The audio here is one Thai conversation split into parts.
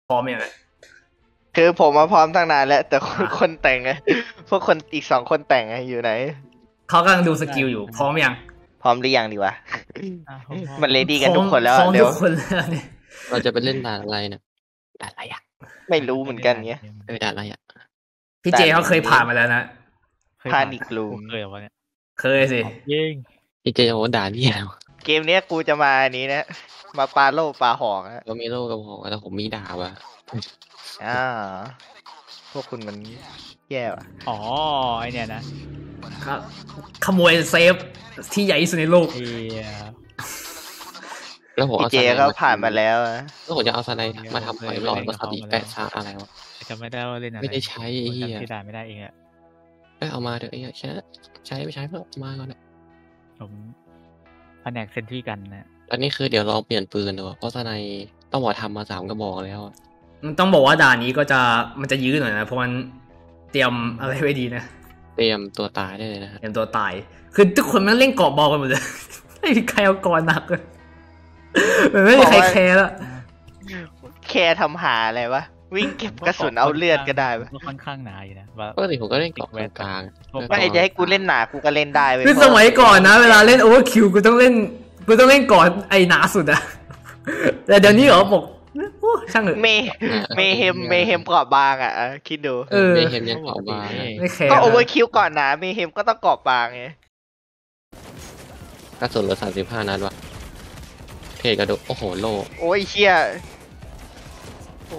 พร้อมยังไงคือผมมาพร้อมตั้งนานแล้วแต่คนแต่งไงพวกคนอีก2 คนแต่งไงอยู่ไหนเขากำลังดูสกิลอยู่พร้อมยังพร้อมหรือยังดีวะมันเลดี้กันทุกคนแล้วพร้อมเดี๋ยวทุกคนแล้วเนี่ยเราจะไปเล่นด่านอะไรเนี่ยด่านอะไรอ่ะไม่รู้เหมือนกันเงี้ยด่านอะไรอ่ะพี่เจเขาเคยผ่านมาแล้วนะพานิกลูมเคยเหรอวะเนี่ยเคยสิยิงพี่เจโอ้ด่านนี่แล้วเกมนี้กูจะมาอันนี้นะมาปาโลปาหอกนะเรามีโล่กับหอกแต่ผมมีดาบอ่ะพวกคุณมันแย่ว่ะอ๋อไอเนี่ยนะขโมยเซฟที่ใหญ่ที่สุดในโลกแล้วผมเอาเจก็ผ่านมาแล้วแล้วผมจะเอาสไนมาทำหอยหลอดมาทำอีกแปะซาอะไรวะจะไม่ได้ว่าเล่นอะไรไม่ได้ใช้ไอ้เหี้ยที่ด่าไม่ได้เองอะเอามาเถอะไอ้เหี้ยใช้ไม่ใช้เพิ่มมาก่อนนะผมแผนกเซนทรีกันนะอันนี้คือเดี๋ยวลองเปลี่ยนปืนดูเพราะสไนต้องบอกทำมา3 กระบอกแล้วต้องบอกว่าด่านนี้ก็จะมันจะยื้อหน่อยนะเพราะมันเตรียมอะไรไว้ดีนะเตรียมตัวตายได้เลยนะเตรียมตัวตายคือทุกคนมันเล่นเกาะบอลกันหมดเลยไม่มีใครเอากรหนักเลยไม่มีใครแคร์แล้วแคร์ทำหาอะไรวะวิ่งเก็บกระสุนเอาเลือดก็ได้ก็ค่อนข้างหนาอยู่นะปกติผมก็เล่นเกาะกลางไม่จะให้กูเล่นหนากูก็เล่นได้เว้ยคือสมัยก่อนนะเวลาเล่นโอเวอร์คิวกูต้องเล่นก่อนไอ้หนาสุดอะแต่เดี๋ยวนี้เหรอบอกช่างเถอะเมเฮมเกาะบางอ่ะคิดดูเมเฮมยังเกาะบางก็โอเวอร์คิวก่อนนะเมเฮมก็ต้องเกาะบางไงกระสุนเหลือ35 นัดวะเทกระดูกโอ้โหโลโอ้ยเชี่ยโ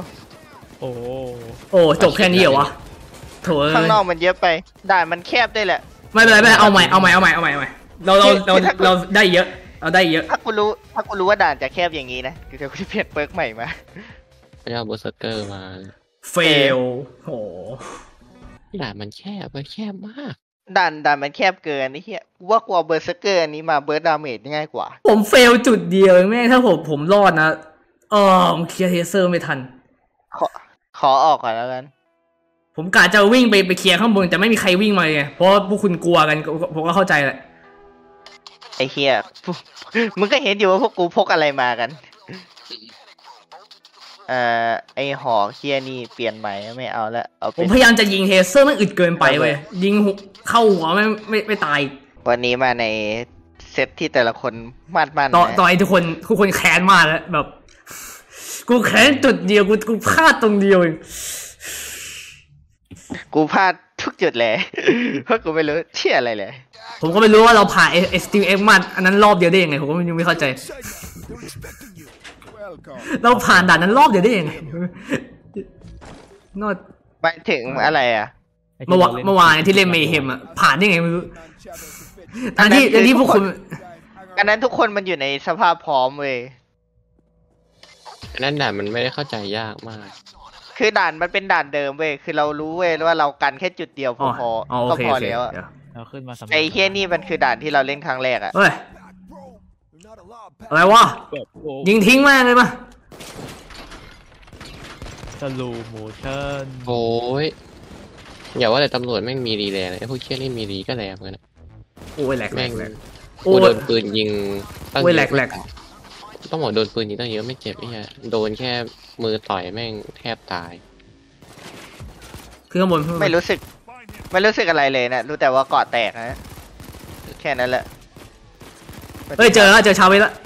อ้จบแค่นี้เหรอวะโถข้างนอกมันเยอะไปด่านมันแคบได้แหละไม่เป็นไรเอาใหม่เราได้เยอะเอาได้เยอะถ้ากูรู้ว่าด่านจะแคบอย่างนี้นะเดี๋ยวกูจะเปลี่ยนเปิร์กใหม่มาไปเอาเบอร์เซอร์เกอร์มาเฟลโหด่านมันแคบมากด่านมันแคบเกินนี่เฮียว่ากลัวเบอร์เซอร์เกอร์อันนี้มาเบิร์ดดาเมจง่ายกว่าผมเฟลจุดเดียวแม่ถ้าผมรอดนะเคลียร์เทเซอร์ไม่ทันขอออกก่อนแล้วกันผมกะจะวิ่งไปเคลียร์ข้างบนแต่ไม่มีใครวิ่งมาไงเพราะพวกคุณกลัวกันผมก็เข้าใจแหละไอ้เฮียมึงก็เห็นอยู่ว่าพวกกูพกอะไรมากันไอหอกเฮียนี่เปลี่ยนใหม่ไม่เอาละผมพยายามจะยิงเทเซอร์มันอึดเกินไปเว้ยยิงเข้าหัวไม่ตายวันนี้มาในเซตที่แต่ละคนมันต่อไอทุกคนแค้นมากแล้วแบบกูแค้นจุดเดียวกูพลาดตรงเดียวเองกูพลาดทุกจุดเลยเพราะกูไม่รู้เชี่ยอะไรเลยผมก็ไม่รู้ว่าเราผ่านไอสตีลเอ็กซ์มันอันนั้นรอบเดียวได้ยังไงผมก็ยังไม่เข้าใจเราผ่านด่านนั้นรอบเดียวได้ยังไงนอดไปถึงอะไรอ่ะเมื่อวานที่เล่นเมเฮมอ่ะผ่านได้ไงไม่รู้อันที่พวกคุณอันนั้นทุกคนมันอยู่ในสภาพพร้อมเว้ยอันนั้นด่านมันไม่ได้เข้าใจยากมากคือด่านมันเป็นด่านเดิมเว้ยคือเรารู้เว้ยว่าเรากันแค่จุดเดียวพอก็พอแล้วเราขึ้นมาไอ้เฮี้ยนี่มันคือด่านที่เราเล่นครั้งแรกอะเฮ้ยอะไรวะยิงทิ้งแม่งเลยปะสลูโมชั่นโอ้ยอย่าว่าแต่ตำรวจแม่งมีรีแรงเลยพวกเชี่ยนี่มีรีก็แรงเหมือนกันโอ้ยแหลกโอ้โดนปืนยิงโอ้ยแหลกต้องบอกโดนปืนยิงตั้งเยอะไม่เจ็บไอ้เหี้ยโดนแค่มือต่อยแม่งแทบตายคือข้างบนไม่รู้สึกอะไรเลยนะรู้แต่ว่าเกาะแตกนะแค่นั้นแหละเฮ้ยเจอชาวเวทละ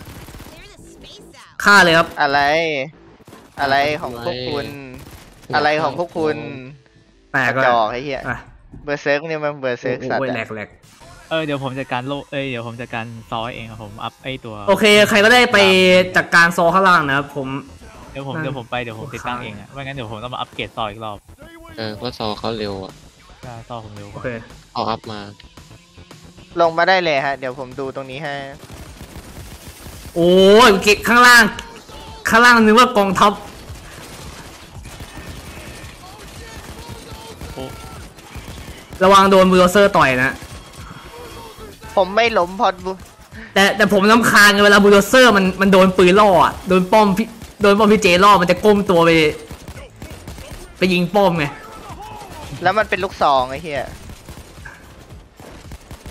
ฆ่าเลยครับอะไรของพวกคุณอะไรของพวกคุณแตกจอกไอ้เหี้ยเบอร์เซิร์กนี่มันเบอร์เซิร์กสัตว์แหลกเดี๋ยวผมจัดการเดี๋ยวผมจัดการซอเองครับผมอัพไอตัวโอเคใครก็ได้ไปจัดการซอข้างล่างนะครับผมเดี๋ยวผมติดตั้งเองอ่ะไม่งั้นเดี๋ยวผมต้องมาอัปเกรดซออีกรอบเพราะซอเขาเร็วอ่ะซอผมเร็วโอเคเอาอัพมาลงมาได้เลยฮะเดี๋ยวผมดูตรงนี้ให้โอ้ยเก็บข้างล่างนึกว่ากองทัพระวังโดนบูลโดเซอร์ต่อยนะผมไม่ล้มพอดแต่ผมรำคาญเวลาบูลโดเซอร์มันโดนปืนล่ออ่ะโดนป้อมพี่เจล่อมันจะก้มตัวไปยิงป้อมไงแล้วมันเป็นลูกซองไอ้เหี้ย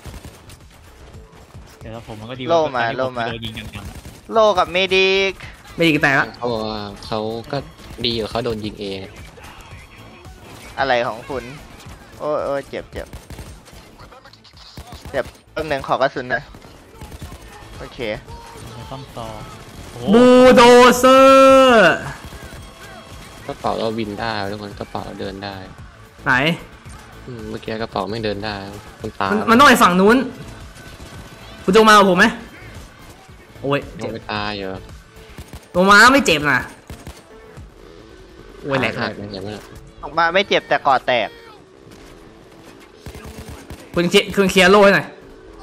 เดี๋ยวผมมันก็ดีโล่มาโล่กับเมดิกไม่อีกแตกละเขาบอกว่าเขาก็ดีอยู่เขาโดนยิงเองอะไรของคุณ โอ้ยเจ็บแป๊บหนึ่งขอกระสุนหนะโอเคไม่ต้องซอโอ้โหบูโดเซอร์กระเป๋าเราวินได้ทุกคนกระเป๋าเราเดินได้ไหนเมื่อกี้กระเป๋าไม่เดินได้คุณตามันต้องไปฝั่งนู้นคุณจะมากับผมไหมโอ้ยโดเจ็นบไปตายเยอะลงมาไม่เจ็บนะโอ้ยแหลกขาอะดอย่างเงี้ยออกมาไม่เจ็บแต่กอดแตกคุณเคลียร์โล่ให้หน่อย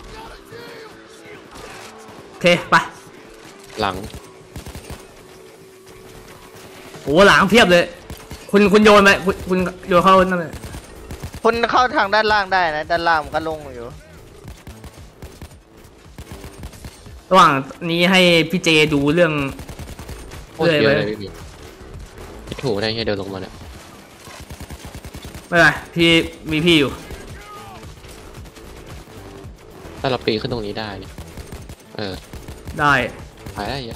โอเคไปหลังโอ้หลังเพียบเลย คุณโยนไปคุณโยนเข้านั่นเลยคุณเข้าทางด้านล่างได้นะ ด้านล่างมันก็ลงอยู่ระหว่างนี้ให้พี่เจดูเรื่องโคตรเยอะเลยไปพี่ถูกได้แค่เดินลงมาเนี่ยไม่เป็นไรพี่มีพี่อยู่ถ้าเราปีนขึ้นตรงนี้ได้เนี่ยได้ไปได้เยอะ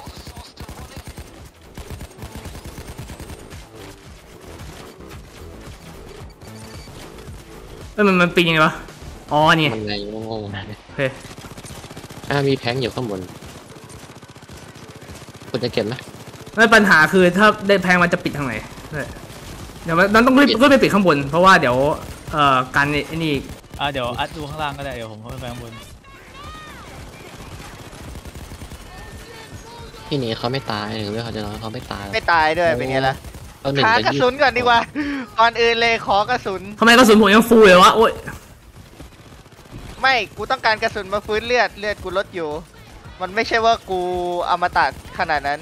มันปีนยังไงวะอ๋อนี่มันไงโง่ๆนะโอเคมีแพงอยู่ข้างบนคุณจะเก็บไหมไม่ปัญหาคือถ้าได้แพงมันจะปิดทางไหนเดี๋ยวมันต้องรีบขึ้นไปปิดข้างบน เพราะว่าเดี๋ยวการไอ้นี่เดี๋ยวอัดดูข้างล่างก็ได้เดี๋ยวผมเข้าไปข้างบนที่นี้เขาไม่ตายถึงเรื่องเขาจะน้อยเขาไม่ตายไม่ตายด้วยเป็นไงล่ะเอาหนึ่งหาจะกระยืสุดนก่อนดีกว่า ก่อนอื่นเลยขอกระสุนทำไมกระสุนผมยังฟูเลยวะโอ้ยไม่ กูต้องการกระสุนมาฟื้นเลือดกูลดอยู่ มันไม่ใช่ว่ากูอมตะขนาดนั้น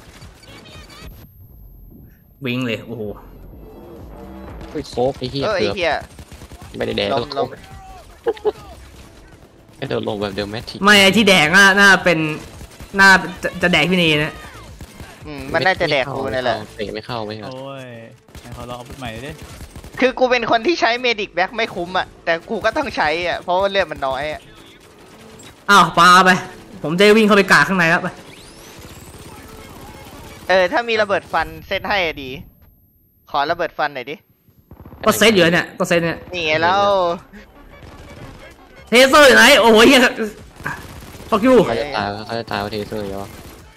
วิ่งเลยโอ้โหโคกไอ้เหี้ยไอ้เกือบเหี้ยไม่ได้แดงลก็มโคกไอ้เดินลงแบบเดิมแมททิกไม่ไอที่แดงน่าเป็นน่าจะแดกพี่เนนะมันน่าจะแดกกูนั่นแหละเตะไม่เข้าไม่ครับโอ้ยให้เขาลองอาวุธใหม่เลยดิคือกูเป็นคนที่ใช้เมดิกแบ็คไม่คุ้มอ่ะ แต่กูก็ต้องใช้อ่ะ เพราะว่าเลือดมันน้อยอ่ะอ้าวปาไป ผมจะวิ่งเข้าไปกาข้างในแล้วไปถ้ามีระเบิดฟันเซตให้อะดี ขอระเบิดฟันหน่อยดิก็เซตอยู่เนี่ยก็เซตเนี่ยนี่ไงแล้วเทเซอร์อยู่ไหนโอ้โหเฮียฟักยูเขาจะตายเขาจะตายว่าเทเซอร์เยอะ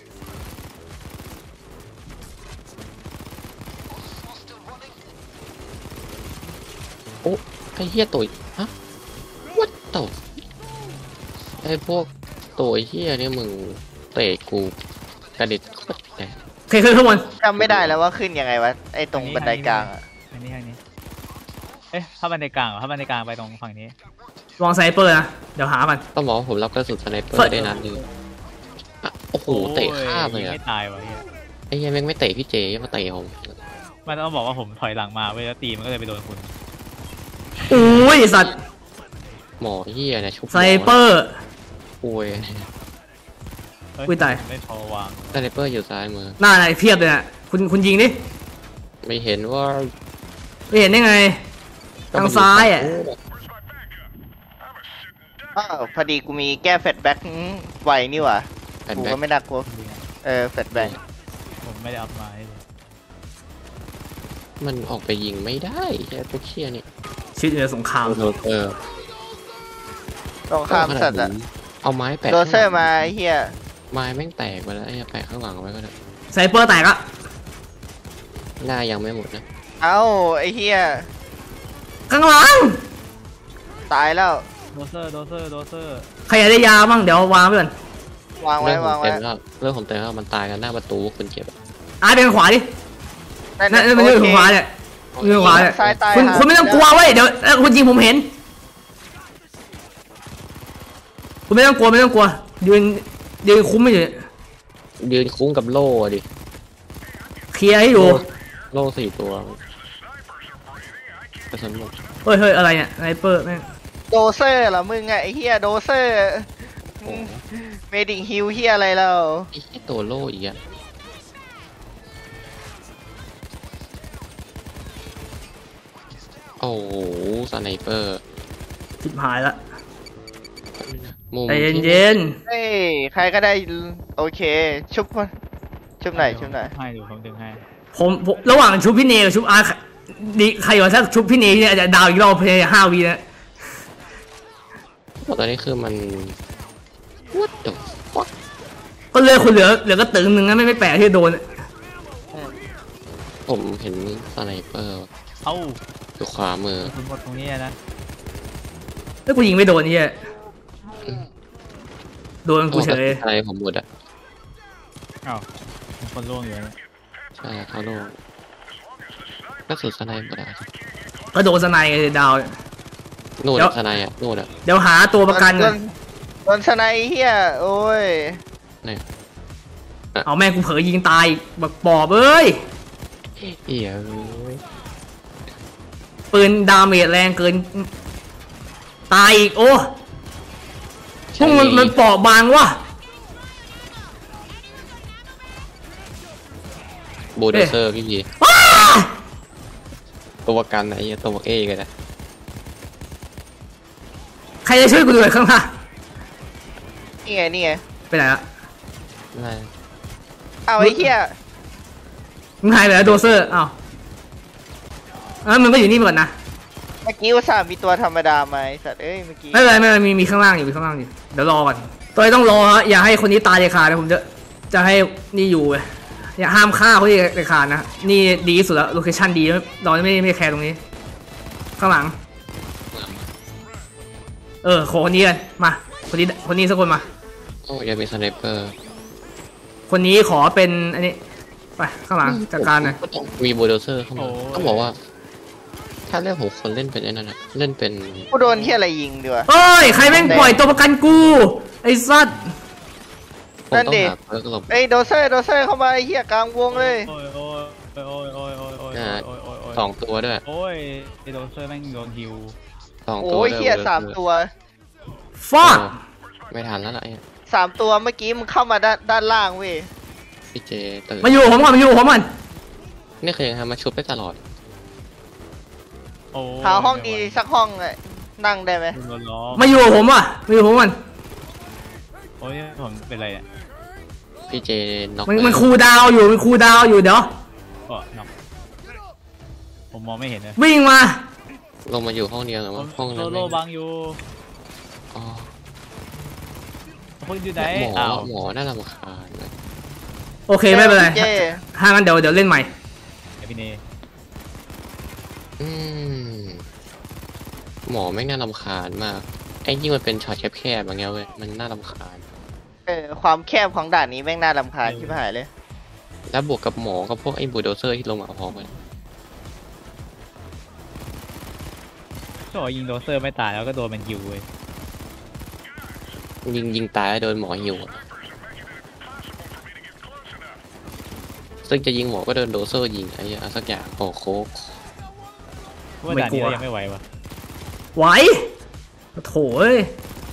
โอ้ไอ้เหี้ยตุ๋ยฮะวัดต่อไอ้พวกตัวเหี้ยนี่มึงเตะกูกระดิดโคตรแรงเคยขึ้นข้างบนจำไม่ได้แล้วว่าขึ้นยังไงวะ ไอ้ตรงบันไดกลางอ่ะอันนี้ทางนี้ถ้าบันไดกลางเหรอถ้าบันไดกลางไปตรงฝั่งนี้วางไซเปอร์นะเดี๋ยวหามันต้องบอกว่าผมรับกระสุนสไนเปอเฮ้ยร์ได้นัดหนึงอ่ะโอ้โหเตะข้ามเลยงอะไม่ตายวะเฮียไอ้เหี้ยแม่งไม่เตะพี่เจยังมาเตะผมมันต้องบอกว่าผมถอยหลังมาเว้ยแล้วตีมันก็เลยไปโดนคุณโอ้ยสัตว์หมอเหี้ยนะชุบไซเปอร์โอ้ยเฮ้อุ้ยตายไม่พอวางสไนเปอร์อยู่ซ้ายมือหน้าไหนเพียบเลยน่ะคุณยิงดิไม่เห็นว่าไม่เห็นได้ไง ทางซ้ายอ่ะอ้าวพอดีกูมีแก้แฟลชแบ็คไวนี่หว่าแผ่นกูแบ็ก็คไม่น่ากลัวแฟลชแบ็คผมไม่ได้อัพมาให้เลยมันออกไปยิงไม่ได้แค่พวกเชี่ยนี่ชีวิตอยู่ในสงครามตรงข้ามสัตว์อ่ะเอาไม้แปะโดเซอร์มาไอ้เฮียไม้แม่งแตกไปแล้วไอ้เหี้ยแปะข้างหลังไว้ก็ได้ไซเปอร์แตกอะหน้ายังไม่หมดนะเอ้าไอ้เฮียข้างหลังตายแล้วโดเซอร์ใครอยากได้ยาบ้างเดี๋ยววางไว้ก่อนวางไว้เรื่องผมวางไว้เต็มแล้วเรื่องผมเต็มแล้วมันตายกันหน้าประตูคุณเจ็บอะอาร์ตเป็นขวาดินั่นมันอยู่ขวาเนี่ยอยู่ขวาเนี่ยซ้ายตายคุณไม่ต้องกลัวเว้ยเดี๋ยวคุณยิงผมเห็น คุณไม่ต้องกลัวยืนคุ้มไม่อยู่ยืนคุ้งกับโล่อะดิเคลียร์ให้ดูโล่4 ตัวกระสุนหมดเฮ้ยอะไรเนี่ยไซเปอร์แม่งโดเซอร์เหรอมึงไงไอ้เฮียโดเซอร์โอ้โหเมดิงฮิลเฮียอะไรแล้วไอ้เหี้ยตัวโล่อีกอะโอ้โหสไนเปอร์ชิบหายละมุมใจที่เย็นเฮ้ยใครก็ได้โอเค ชุบชุบไหนชุบไหนให้ดูผมดึงให้ผมระหว่างชุบพี่เนกับชุบอาร์ดีใครวะถ้าชุบพี่เนเนี่ยอาจจะดาวอีกรอบเพย์5 วินะตอนนี้คือมัน what the fuck ก็เลยคนเหลือก็ตึงหนึ่งนะไม่แปลกที่โดนผมเห็นสไนเปอร์เอ้าอยู่ขวามือคุณหมดตรงนี้นะแล้วกูยิงไม่โดนนี่โดนกูเฉยอะไรผมหมดอ่ะเอ้ามีคนล่วงอยู่นะใช่เขาโลงกระสุนสไนเปอร์อะก็โดนสไนดาวนู่นเดี๋ยวสไนอ่ะนู่นอ่ะเดี๋ยวหาตัวประกันก่อนโดนสไนเฮียโอ้ยนี่เอาแม่งกูเผลอยิงตายบักปอบเอ้ยเหี้ยปืนดาเมจแรงเกินตายอีกโอ้พวกมันเปราะบางวะบูลเดอร์เซอร์พี่ยีตัวประกันไหนตัวเอกันนะใครจะช่วยกูด้วยข้างล่างนี่ไงนี่ไงไปไหนละอะไรเอาไอ้เฮียมึงหายไปแล้วโดเซอร์อ้าวมันก็อยู่นี่หมดนะเมื่อกี้อุตส่าห์มีตัวธรรมดาไหมสัตว์เอ้ยเมื่อกี้ไม่เป็นไรไม่เป็นไรมีข้างล่างอยู่มีข้างล่างอยู่เดี๋ยวรอก่อนตัวนี้ต้องรอฮะอย่าให้คนนี้ตายเด็ดขาดนะผมจะให้นี่อยู่เว้ยอย่าห้ามฆ่าเขาเด็ดขาดนะนี่ดีที่สุดแล้วโลเคชั่นดีเราไม่แคร์ตรงนี้ ข้างหลังขอคนนี้กันมาคนนี้สักคนมาโอ้ยังมีสไนเปอร์คนนี้ขอเป็นอันนี้ไปข้างหลังจัดการหน่อยก็ต้องมีบูลเดอร์เซอร์เข้ามาต้องบอกว่า ถ้าเล่นผมคนเล่นเป็นไอ้นั่นนะเล่นเป็นกูโดนเฮียอะไรยิงดีวะเอ้ยใครแม่งปล่อยตัวประกันกูไอ้สัตว์ผมนั่นต้องดิหาเพิร์กหลบเอ้ยโดเซอร์เข้ามาไอ้เฮียกลางวงเลยโอ้ยโอ้ยโอ้ยโอ้ยโอ้ยโอ้ยสองตัวด้วยโอ้ยไอโดนเซอร์แม่งโดนฮิวสองตัวโอ้ยด้วยเฮีย Bulldozer 3 ตัวฟาดไม่ทันแล้วล่ะไอ้ 3 ตัวเมื่อกี้มึงเข้ามาด้านล่างเว้ยพี่เจตื่นมาอยู่ผมก่อนนี่เคยทำมาชุบได้ตลอดโอ้หาห้องดีสักห้องอะนั่งได้ไหมโดนล้อมาอยู่ผมก่อนโอ้ยผมเป็นไรเนี่ยพี่เจน็อกมันคูลดาวน์อยู่เดี๋ยวก็น็อกผมมองไม่เห็นเลยวิ่งมาลงมาอยู่ห้องเดียวหรือว่าห้องโลนั้นโลบังอยู่อ๋อคุณอยู่ไหนหมออ้าวหมอน่ารำคาญเลยโอเคไม่เป็นไรเจ้ถ้างั้นเดี๋ยวเล่นใหม่พี่เนอืมหมอไม่งน่ารำคาญมากไอ้ยิ่งมันเป็นช็อตแคบๆอย่างเงี้ยเว้ยมันน่ารำคาญความแคบของด่านนี้แม่งน่ารำคาญชิบหายเลยแล้วบวกกับหมอกับพวกไอ้บูลโดเซอร์ที่ลงมาพร้อมกันก็ยิงโดนเซอร์ไม่ตายแล้วก็โดนมันฮิวเว้ยยิงตายแล้วโดนหมอหิวอะซึ่งจะยิงหมอก็โดนโดเซอร์ยิงไอ้เหี้ยสักอย่างโอ้โคกว่าด่านนี้เรายังไม่ไหววะไหวโถ่เอ้ย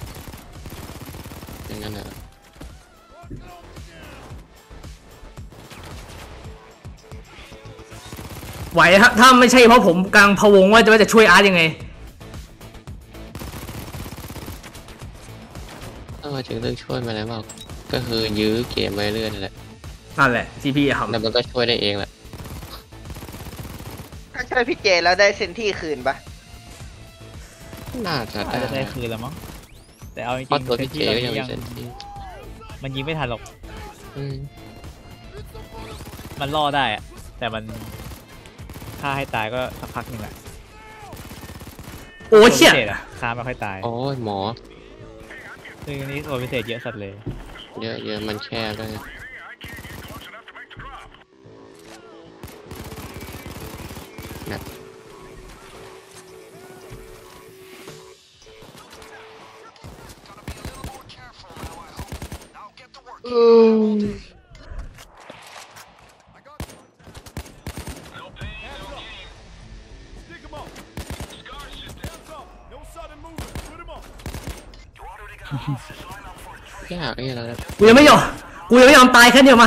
อย่างนั้นนะไหวครับถ้าไม่ใช่เพราะผมกำลังพะวงว่าจะช่วยอาร์ตยังไงถ้ามาถึงเรื่องช่วยมาแล้วบอกก็คือยื้อเกมไปเรื่อยนั่นแหละนั่นแหละที่พี่ทำแล้วมันก็ช่วยได้เองแหละถ้าช่วยพี่เจแล้วได้เซนที่คืนปะน่าจะอาจจะได้ได้คืนแล้วมั้งแต่เอาจริเพราะงตัวๆพี่เจก็ยังมีเซนที่มันยิงไม่ทันหรอกอืมมันล่อได้อะแต่มันฆ่าให้ตายก็สักพักหนึ่งแหละโอ้เชี่ยตัวพิศษอะฆ่าไม่ค่อยตายโอ้ยหมอซึ่งอันนี้ตัวพิเศษเยอะสัตว์เลยเยอะมันแคบด้วยนะ ยากไอ้เรากูยังไม่ยอมตายแค่เดียวมา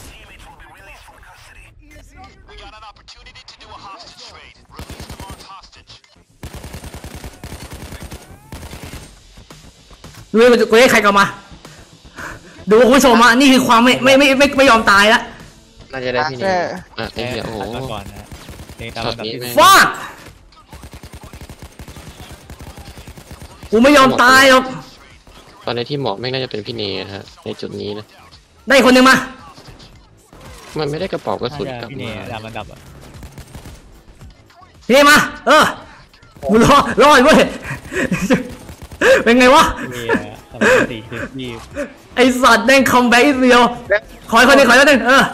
ดูกูให้ใครกลับมา ดูคุณผู้ชมอ่ะนี่คือความไม่ยอมตายละน่าจะได้พี่เนยอ่ะไอ้เหี้ยโอ้โหมาก่อนนะเพลงตามลำดับที่ช็อตนี้ฟาดกูไม่ยอมตายหรอกตอนในที่หมอกไม่งน่าจะเป็นพี่เนยนะฮะในจุดนี้นะได้คนหนึ่งมามันไม่ได้กระเป๋ากระสุนน่าจะกลับพี่เนมายตามลำดับอ่ะพี่มากูรอดเว้ยเป็นไงวะพี่เนยสำหรับสี่คือพี่ไอสัตว์แม่งคัมแบ็กอีกเดียวขอคนหนึ่งเออ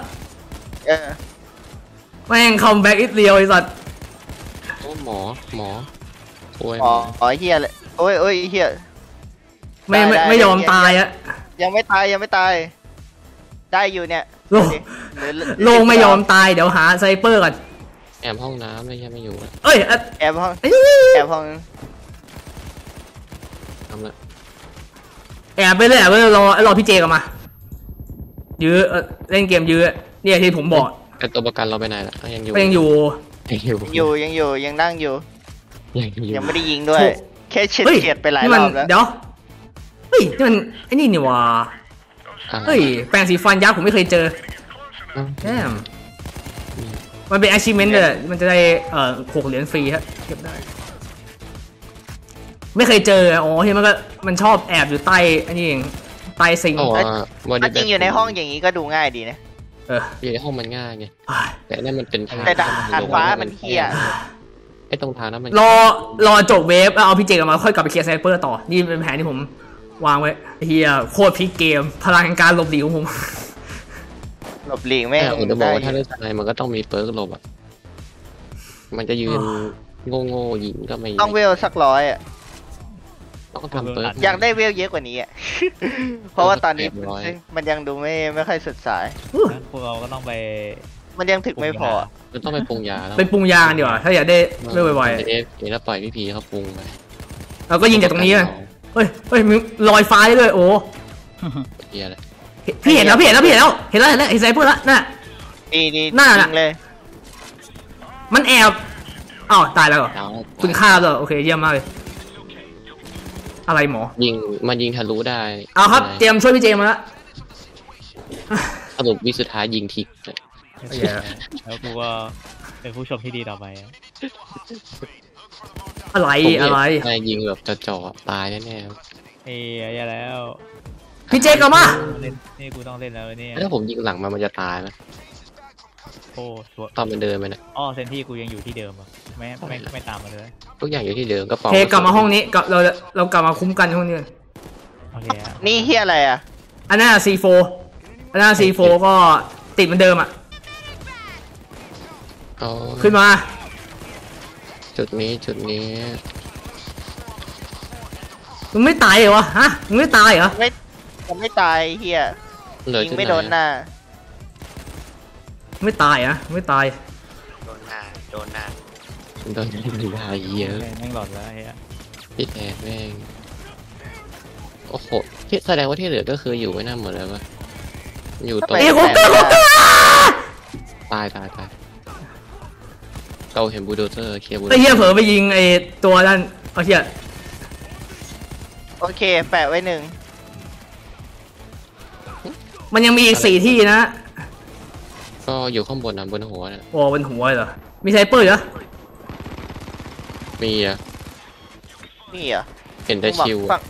แม่งคัมแบ็กอีกเดียวไอสัตว์โอ้หมอโอ้ยอ๋อเฮียเลยโอ้ยเฮียไม่ยอมตายอะยังไม่ตายได้อยู่เนี่ยโลงไม่ยอมตายเดี๋ยวหาไซเปอร์ก่อนแอบห้องน้ำไม่ใช่ไม่อยู่อะเอ้ยแอบห้องแอบห้องทำละแอบไปเลยแอบไปรอพี่เจกลับมายื้อเล่นเกมยื้อเนี่ยที่ผมบอกแต่ตัวประกันเราไปไหนล่ะยังอยู่ก็ยังอยู่ยังนั่งอยู่ยังอยู่ยังไม่ได้ยิงด้วย แค่เฉียดไปหลายรอบแล้วเดี๋ยวเฮ้ยนี่มันไอ้นี่นี่วะเฮ้ยแปรงสีฟันยักษ์ผมไม่เคยเจอแอมมันเป็น achievement เลยมันจะได้6 เหรียญฟรีฮะเก็บได้ไม่เคยเจออ๋อเห็นมันชอบแอบอยู่ใต้อันนี้เองใต้ซิงค์ถ้าจริงอยู่ในห้องอย่างนี้ก็ดูง่ายดีนะอยู่ในห้องมันง่ายไงแต่นั่นมันเป็นทางแต่ด่านฟ้ามันเหี้ยไอ้ตรงทางนั้นมันรอจบเวฟแล้วเอาพี่เจกลับมาค่อยกลับไปเคลียร์ไซเปอร์ต่อนี่เป็นแผนที่ผมวางไว้เฮียโคตรพลิกเกมพลังแห่งการหลบหลีของผมหลบหลีกไม่แต่ผมจะบอกว่าถ้าเล่นสไนมันก็ต้องมีเปิร์กหลบอ่ะมันจะยืนโง่ยิงก็ไม่ต้องเวลสัก100อ่ะต้องทำเปิร์กอยากได้เวลเยอะกว่านี้อ่ะ เพราะว่าตอนนี้มันยังดูไม่ค่อยสุดสายงั้นพวกเราก็ต้องไปมันยังถึกไม่พอมันต้องไปปรุงยาแล้วไปปรุงยากันดีกว่าถ้าอยากได้ไม่ไวเดี๋ยวแล้วปล่อยพี่พีเขาปรุงไปๆเราก็ยิงจากตรงนี้เลยเฮ้ยมึงลอยฟ้าได้ด้วยโอ้เฮียเลยพี่เห็นแล้วเห็นไซเปอร์แล้วน่ะดีน่าจน่ะริงเลยมันแอบอ้าวตายแล้วเหรอเอาคุณฆ่าแล้วโอเคเยี่ยมมากเลยอะไรหมอมันยิงทะลุได้เอาครับเตรียมช่วยพี่เจมาแล้วสรุปวิสุดท้ายยิงทิกแล้วกูก็เป็นผู้ชมที่ดีต่อไปอะอะไรได้ยิงแบบจ่อตายแน่เอ้ยอย่าแล้วพี่เจกลับมาเล่นนี่กูต้องเล่นแล้วเนี่ยๆถ้าผมยิงหลังมันจะตายไหมโอ้ชัวร์ตอนมันเดินไปนะอ๋อเซนที่กูยังอยู่ที่เดิมอ่ะไม่ตามมาเลยทุกอย่างอยู่ที่เดิมกระเป๋าเทกลับมาห้องนี้เรากลับมาคุ้มกันห้องนี้โอเคอะนี่เฮียอะไรอ่ะอันนั้นC4 อันนั้นC4ก็ติดเหมือนเดิมอ่ะเอาขึ้นมาจุดนี้มึงไม่ตายเหรอวะฮะมึงไม่ตายเหรอผมไม่ตายเฮียเหลือยิงจุดไม่ไหโดนหน้าไม่ตายเหรอไม่ตายโดนหน้าโดนยิงได้เยอะแม่งหลอดแล้วไอ้อะพี่แทนแม่งโอ้โหที่แสดงว่าที่เหลือก็คืออยู่ไม่น่าหมดแล้วปะอยู่ตรงเอ้ยโคเกอร์ตายเราเห็นบูลโดเซอร์เคลียร์บูลโดไอ้เซเหี้ยอร์เผลอไปยิงไอ้ตัวนั่นเอาเหี้ยโอเคแปะไว้1 มันยังมีอีก4 ที่นะก็อยู่ข้างบนนะบนหัวน่ะโอ้บนหัวเหรอมีไซเปอร์เหรอมีอะนี่เหรอเห็นแต่ชิวฝั่ง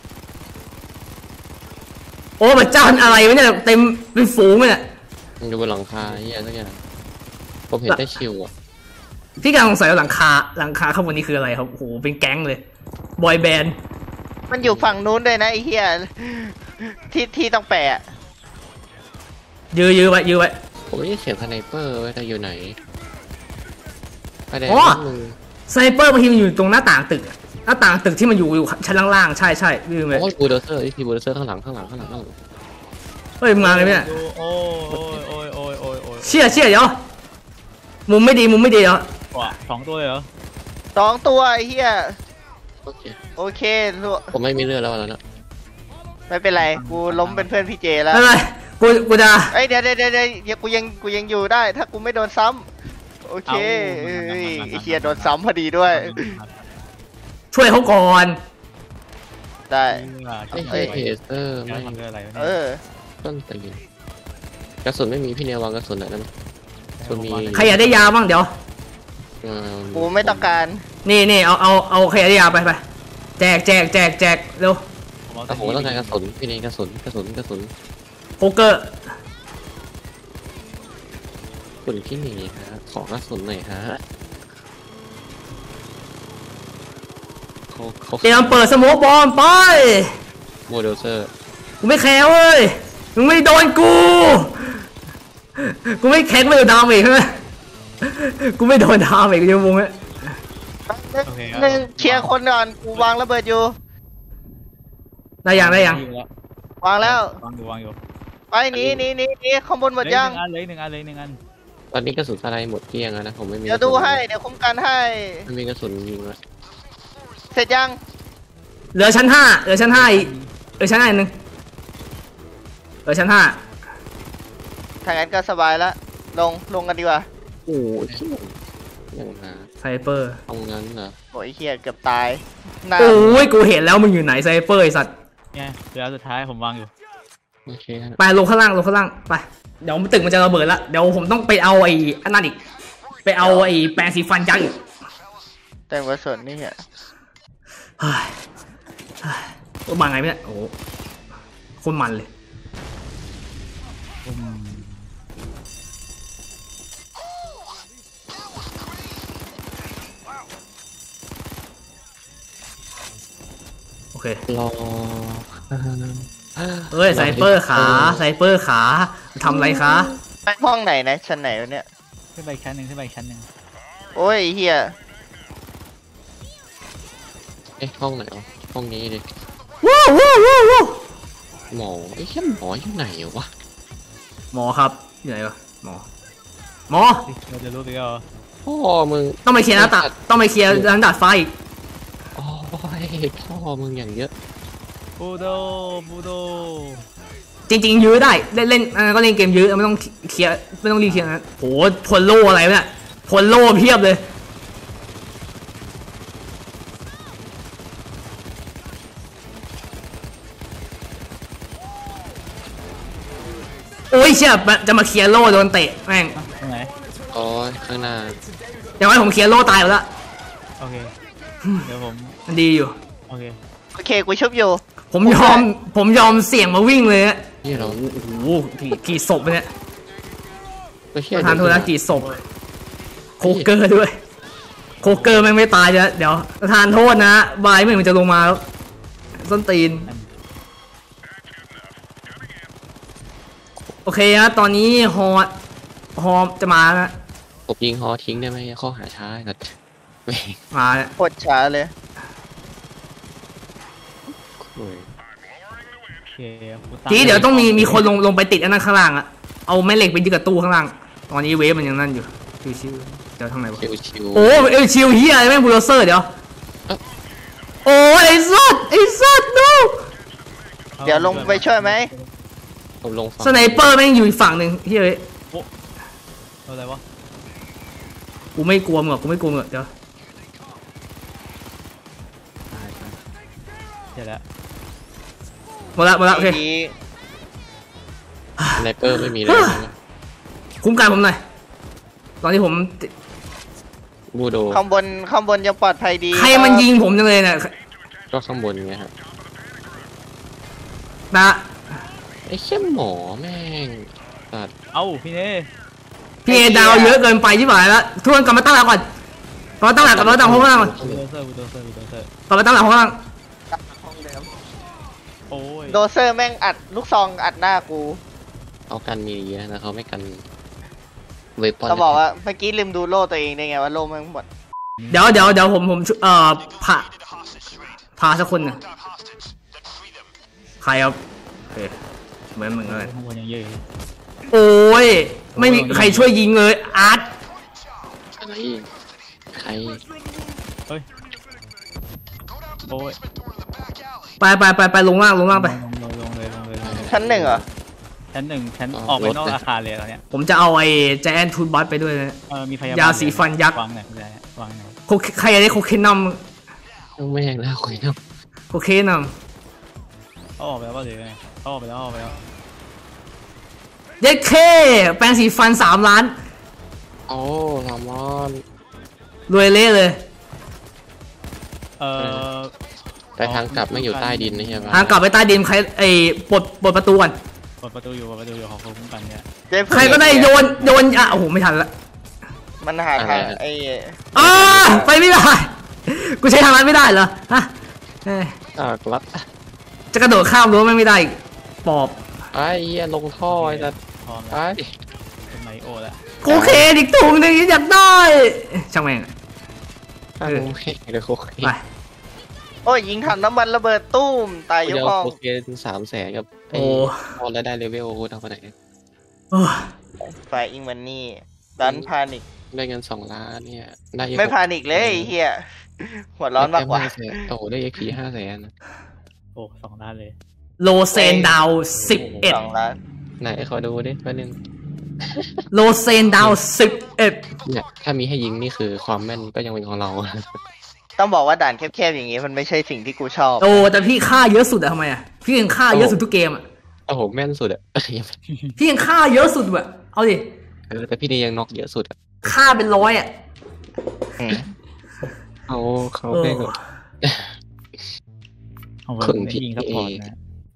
โอ้มันเจ้าอะไรวะเนี่ยเต็มเป็นฝูงเลยเนี่ยมันอยู่บนหลังคาเฮียสักอย่างผมเห็นแต่ชิวอ่ะพี่กำลังสงสัยว่าหลังคาข้างบนนี้คืออะไรครับโอ้โหเป็นแก๊งเลยบอยแบนด์มันอยู่ฝั่งนู้นด้วยนะไอ้เฮียที่ต้องแปะยื้อไว้ผมไม่ได้เสียงสไนเปอร์ไว้แต่อยู่ไหนไปไหนอ๋อมึงไซเปอร์บางทีมันอยู่ตรงหน้าต่างตึกหน้าต่างตึกที่มันอยู่ชั้นล่างๆใช่ลืมเลยโอ้ยบูลโดเซอร์ที่บูลโดเซอร์ข้างหลังเฮ้ยมึงมาเลยเนี่ยโอ้ยเชี่ยเดี๋ยวมุมไม่ดีเหรอว่ะ2 ตัวเลยเหรอ 2 ตัวไอ้เฮียโอเคโอเคผมไม่มีเลือดแล้วนะไม่เป็นไรกูล้มเป็นเพื่อนพี่เจแล้วไม่เป็นไรกูจะเอ้ยเดี๋ยวกูยังอยู่ได้ ถ้ากูไม่โดนซ้ำโอเคไอ้เฮียโดนซ้ำพอดีด้วยช่วยเขาก่อนได้ไอ้เฮเซอร์ไม่ทำอะไรวะเอเนี่ยอต้นตีนกระสุนไม่มีพี่เนียววางกระสุนหน่อยได้ไหมคุณมีใครอยากได้ยาบ้างเดี๋ยวเอ่อกูไม่ต้องการนี่เอาใครอยากได้ยาไปแจกเร็วแต่ผมก็ต้องการกระสุนพี่เนียกระสุนโคเกอร์คุณพี่เนียฮะขอกระสุนหน่อยฮะเขาเตรียมเปิดสโมกบอมไปโมเดลเซอร์กูไม่แคร์เว้ยมึงไม่โดนกูไม่แคร์ไม่โดนดาวอีกใช่ไหมกูไม่โดนดาวอีกยังงงไหมหนึ่งเคลียร์คนก่อนกูวางระเบิดอยู่ได้ยังวางแล้ววางอยู่ไปหนีข้างบนหมดยังเหลยหนึ่งอันตอนนี้กระสุนอะไรหมดเกลี้ยงแล้วนะผมไม่มีเดี๋ยวดูให้เดี๋ยวคุ้มกันให้ไม่มีกระสุนยิงแล้วเสร็จยังเหลือชั้น5อีกเหลือชั้น5อีกนึงเหลือชั้น5 ถ้างั้นก็สบายแล้วลงกันดีกว่าโอ้ยเชี่ยอย่างนะไซเปอร์เอางั้นเหรอโอ้ยเฮียเกือบตายหน้าโอ้ยกูเห็นแล้วมึงอยู่ไหนไซเปอร์ไอสัตว์เนี่ยเดี๋ยวสุดท้ายผมวางอยู่โอเคฮะไปลงข้างล่างไปเดี๋ยวตึกมันจะระเบิดละเดี๋ยวผมต้องไปเอาไอ้อันนั้นอีกไปเอาไอ้แปรงสีฟันยักษ์อีกแต่กระสุนนี่เฮียเฮ้ยตัวมาไงเนี่ยโอ้โหโคนมันเลยโอเครอเฮ้ยไซเปอร์ขาทำไรคะไปห้องไหนนะชั้นไหนวะเนี่ยขึ้นไปอีกชั้นหนึ่งโอ้ยเฮียเอ๊ะห้องไหนวะห้องนี้ดิว้าวหมอไอ้แค่หมออยู่ไหนวะหมอครับอยู่ไหนวะหมอเราจะรู้ดีก็พ่อมึงต้องไปเคลียร์หน้าต่างต้องไปเคลียร์หลังดาดฟ้าอีกโอ้ยพ่อมึงอย่างเยอะบูโดจริงๆยื้อได้เล่นก็เล่นเกมยื้อไม่ต้องเคลียร์ไม่ต้องรีบเคลียร์นะโหพลโล่อะไรเนี่ยพลโล่เพียบเลยโอ้ยเชี่ยจะมาเคลียร์โล่โดนเตะแม่งตรงไหนโอ้ยข้างหน้าอย่างไรผมเคลียร์โล่ตายหมดละโอเคเดี๋ยวผมมันดีอยู่โอเคโอเคกูชุบอยู่ผมยอมเสี่ยงมาวิ่งเลยฮะนี่เราโอ้โหกี่ศพเนี่ยไม่เชื่ปอระธานโทษนะกี่ศพโคเกอร์ด้วยโคเกอร์แม่งไม่ตายจะเดี๋ยวประธานโทษนะบายไม่มันจะลงมาแล้วส้นตีนโอเคฮะตอนนี้ฮอจะมาแล้วผมยิงฮอทิ้งได้ไหมข้อหาช้ากันแม่งมาแล้วโคตรช้าเลยโอ้ยโอเคกูทีนี้เดี๋ยวต้องมีคนลงไปติดอันนั้นข้างล่างอะเอาแม่เหล็กไปยึดกับตู้ข้างล่างตอนนี้เวฟมันยังนั่นอยู่ชิวๆเดี๋ยวทางไหนวะชิวโอ้เอลชิวเฮียอะไรแม่งบูลเซอร์เดี๋ยวโอ้ไอ้สัตว์ดูเดี๋ยวลงไปช่วยไหมผมลงฝั่งสไนเปอร์แม่งอยู่อีกฝั่งหนึ่งเฮ้ยอะไรวะกูไม่กลัวมึงหรอกเดี๋ยวเดี๋ยวแล้วหมดละโอเคดีสไนเปอร์ไม่มีเลยนะคุ้มกันผมหน่อยตอนที่ผมบูโดข้างบนยังปลอดภัยดีใครมันยิงผมจังเลยเนี่ยก็ข้างบนไงฮะนะไอ้แค่หมอแม่งตัดเอ้าพี่เน่พี่เอดาวเยอะเกินไปที่หมายแล้วทุกคนกลับมาตั้งหลักก่อนกลับมาตั้งหลักห้องล่างก่อนบูโดเซอร์กลับมาตั้งหลักห้องล่างห้องเดิมโอ้ยโดเซอร์แม่งอัดลูกซองอัดหน้ากูเขากันมีเยอะนะเขาไม่กันเวปอนเขาบอกว่าเมื่อกี้ลืมดูโล่ตัวเองได้ไงว่าโล่แม่งหมดเดี๋ยวผมพาสักคนหนึ่งใครครับโอเคเหมือนมึงเลยข้างบนยังเยอะอยู่โอ้ยไม่มีใครช่วยยิงเลยอาร์ตอะไรใครเฮ้ยโอ้ยไปลงล่างไปลงเลยชั้นหนึ่งเหรอชั้นหนึ่งชั้นออกไปนอกอาคารเลยตอนเนี้ยผมจะเอาไอ้แจนทูดบัสไปด้วยนะมีพยาบาลยาสีฟันยักษ์วางไหนวางไหนใครอยากได้โคเคนนแม่งแล้วคุยนะำโคเคนนเขาออกไปแล้วป่ะหรือไงเขาออกไปแล้วเย็ดเคแปรงสีฟัน3 ล้านโอ้ลามอนรวยเละเลยเออแต่ทางกลับไม่อยู่ใต้ดินนะใช่ไหมทางกลับไปใต้ดินใครปลดประตูก่อนเปิดประตูอยู่ของเขาคุ้มกันเนี่ยเจ๊พึ่งใครก็ได้โยนอ่ะโอ้โหไม่ทันละมันหาทางไอ้อ้าไปไม่ได้ กูใช้ทางนั้นไม่ได้เหรอฮะเอ้ยรัดจะกระโดดข้ามรั้วไม่ได้อีกปอบไอ้เหี้ยลงท่อไอ้สัสพร้อมไอ้แล้วเป็นไมโอแล้วโคเคนอีกถุงหนึงอยากได้ช่างแม่งโอเคเดี๋ยวโคเคนไปโอ้ยยิงถังน้ำมันระเบิดตุ้มตายยเดี๋กยวห้องโคเคน300,000กับไอ้โอ้พอแล้วได้เลเวลเอาไปไหนโอ้ฝ่ายอิงมันนี่ดันพานิกได้เงิน2 ล้านเนี่ยได้ไม่พานิกเลยไอ้เฮียหัวร้อนมากกว่าโอ้โหได้ XP 500,000 โอ้2 ล้านเลยโลเซนดาว11 2 ล้านไหนขอดูดิแป๊บนึงโลเซนดาว11 เนี่ยถ้ามีให้ยิงนี่คือความแม่นก็ยังเป็นของเราต้องบอกว่าด่านแคบๆอย่างงี้มันไม่ใช่สิ่งที่กูชอบโอ้แต่พี่ฆ่าเยอะสุดอะทำไมอะพี่ยังฆ่าเยอะสุดทุกเกมอะโอ้โหแม่นสุดอะพี่ยังฆ่าเยอะสุดอะเอาดิแต่พี่นี่ยังน็อกเยอะสุดอะฆ่าเป็น100อะเขาเออแม่งของคนผมที่ยิงซัพพอร์ตนะ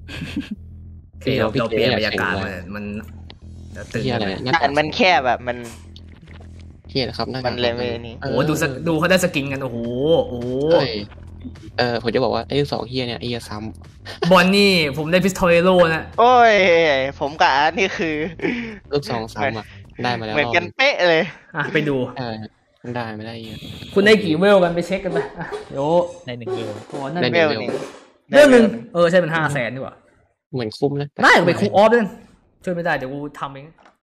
เราเปลี่ยนบรรยากาศมันตื่นเฮียอะไรด่านมันแคบแบบมันเฮียนะครับมันเลยไม่นี่โอ้โหดูเขาได้สกินกันโอ้โหโอ้โหผมจะบอกว่าไอ้2เฮียเนี่ยไอ้เฮียซ้บอลนี่ผมได้พิสโตเลโลนะโอ้ยผมกับอาร์ตนี่คือำลูก2ซ้ำอะได้มาแล้วเหมือนกันเป๊ะเลยอ่ะไปดูมันได้ไม่ได้เฮียคุณได้กี่เวลกันไปเช็คกันไปอ่ะเดี๋ยวใน1 เดือนโอ้นั่นได้เวลหนึ่งเรื่องหนึ่งใช่เป็น500,000ดีกว่าเหมือนคุ้มนะได้ก็ไปคูออฟด้วยช่วยไม่ได้เดี๋ยวกูทำเอง